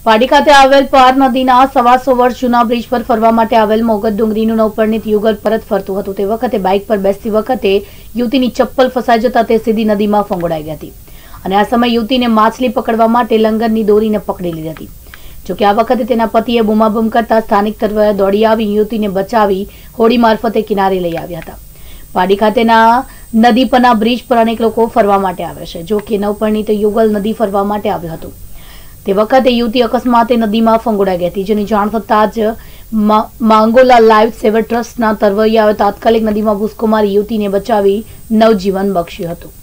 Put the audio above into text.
પાડી ખાતે આવેલ પાર નદીના 125 વર્ષ જૂના બ્રિજ પર ફરવા માટે આવેલ મોગત ડુંગરીનું નવપરણિત યુગલ પરત ફરતું હતું. તે વખતે બાઇક પર બેસતી વખતે યુવતીની ચપ્પલ ફસાઈ જતા તે સીધી નદીમાં ફંગોળાઈ ગઈ હતી અને આ સમયે યુવતીને માછલી પકડવા માટે લંગરની દોરીને પકડી લીધી હતી. જોકે આ વખતે તેના પતિએ બૂમાબૂમ કરતા સ્થાનિક તરવૈયા દોડી આવી યુવતીને બચાવી હોડી મારફતે કિનારે લઈ આવ્યા હતા. પાડી ખાતેના નદી પરના બ્રિજ પર અનેક લોકો ફરવા માટે આવે છે. જો કે નવપરણિત યુગલ નદી ફરવા માટે આવ્યું હતું. તે વખતે યુવતી અકસ્માતે નદીમાં ફંગોળાઈ ગઈ હતી, જેની જાણ થતાં જ માંગોલા લાઈફ સેવર ટ્રસ્ટના તરવૈયાઓએ તાત્કાલિક નદીમાં ભૂસકો મારી યુવતીને બચાવી નવજીવન બક્ષ્યું હતું.